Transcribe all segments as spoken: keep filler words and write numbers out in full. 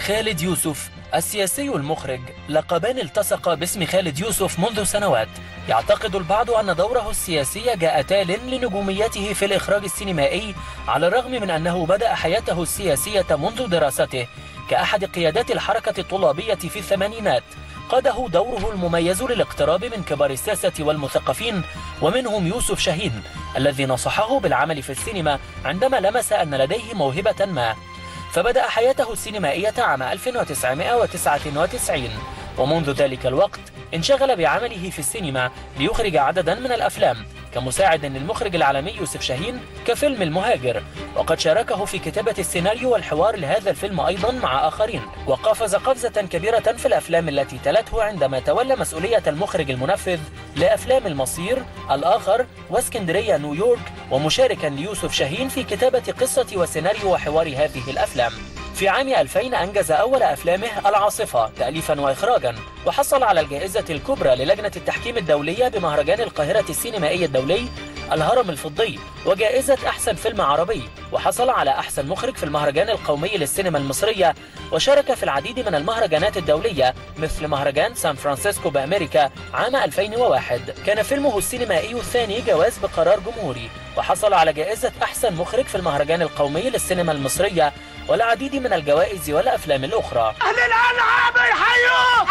خالد يوسف السياسي المخرج، لقبان التصق باسم خالد يوسف منذ سنوات. يعتقد البعض أن دوره السياسي جاء تال لنجوميته في الإخراج السينمائي، على الرغم من أنه بدأ حياته السياسية منذ دراسته كأحد قيادات الحركة الطلابية في الثمانينات. قاده دوره المميز للاقتراب من كبار الساسة والمثقفين، ومنهم يوسف شاهين الذي نصحه بالعمل في السينما عندما لمس أن لديه موهبة ما. فبدأ حياته السينمائية عام ألف وتسعمائة وتسعة وتسعين، ومنذ ذلك الوقت انشغل بعمله في السينما ليخرج عددا من الأفلام كمساعد للمخرج العالمي يوسف شاهين كفيلم المهاجر، وقد شاركه في كتابة السيناريو والحوار لهذا الفيلم أيضا مع آخرين. وقفز قفزة كبيرة في الأفلام التي تلته عندما تولى مسؤولية المخرج المنفذ لأفلام المصير، الآخر، واسكندرية نيويورك، ومشاركا ليوسف شاهين في كتابة قصة وسيناريو وحوار هذه الأفلام. في عام ألفين أنجز أول أفلامه العاصفة تأليفا وإخراجا، وحصل على الجائزة الكبرى للجنة التحكيم الدولية بمهرجان القاهرة السينمائي الدولي الهرم الفضي، وجائزة أحسن فيلم عربي، وحصل على أحسن مخرج في المهرجان القومي للسينما المصرية، وشارك في العديد من المهرجانات الدولية مثل مهرجان سان فرانسيسكو بأمريكا عام ألفين وواحد. كان فيلمه السينمائي الثاني جواز بقرار جمهوري، وحصل على جائزة أحسن مخرج في المهرجان القومي للسينما المصرية، والعديد من الجوائز والأفلام الأخرى. أهل الألعاب يحيوك!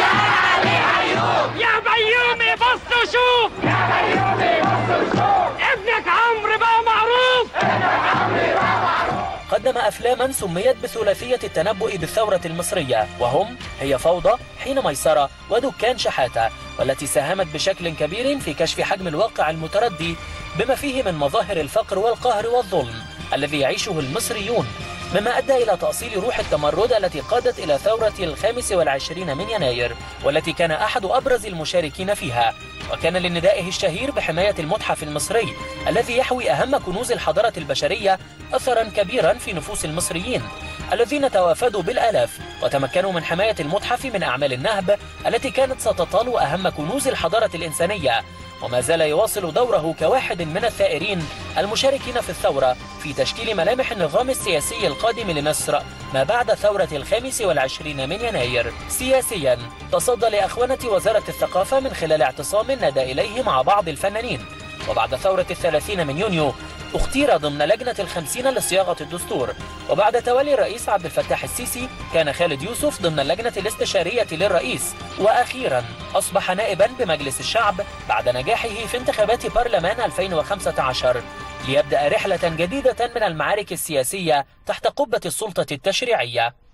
يا بيومي بص شوف! يا بيومي بص شوف! ابنك عمرو بقى معروف! ابنك عمرو بقى معروف! قدم أفلاما سميت بثلاثية التنبؤ بالثورة المصرية، وهم هي فوضى، حين ميسرة، ودكان شحاتة، والتي ساهمت بشكل كبير في كشف حجم الواقع المتردي بما فيه من مظاهر الفقر والقهر والظلم الذي يعيشه المصريون، مما أدى إلى تأصيل روح التمرد التي قادت إلى ثورة الخامس والعشرين من يناير، والتي كان أحد أبرز المشاركين فيها. وكان لندائه الشهير بحماية المتحف المصري الذي يحوي أهم كنوز الحضارة البشرية أثرا كبيرا في نفوس المصريين الذين توافدوا بالآلاف وتمكنوا من حماية المتحف من أعمال النهب التي كانت ستطال أهم كنوز الحضارة الإنسانية، وما زال يواصل دوره كواحد من الثائرين المشاركين في الثورة في تشكيل ملامح النظام السياسي القادم لمصر ما بعد ثورة الخامس والعشرين من يناير. سياسيا تصدى لأخونة وزارة الثقافة من خلال اعتصام نادى إليه مع بعض الفنانين، وبعد ثورة الثلاثين من يونيو اختير ضمن لجنة الخمسين لصياغة الدستور، وبعد تولي الرئيس عبد الفتاح السيسي كان خالد يوسف ضمن اللجنة الاستشارية للرئيس، وأخيرا أصبح نائبا بمجلس الشعب بعد نجاحه في انتخابات برلمان ألفين وخمسة عشر، ليبدأ رحلة جديدة من المعارك السياسية تحت قبة السلطة التشريعية.